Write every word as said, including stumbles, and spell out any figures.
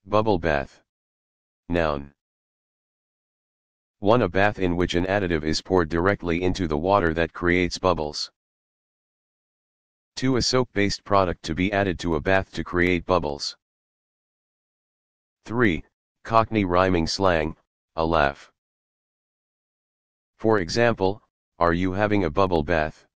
Bubble bath. Noun. one. A bath in which an additive is poured directly into the water that creates bubbles. two. A soap-based product to be added to a bath to create bubbles. three. Cockney rhyming slang, a laugh. For example, are you having a bubble bath?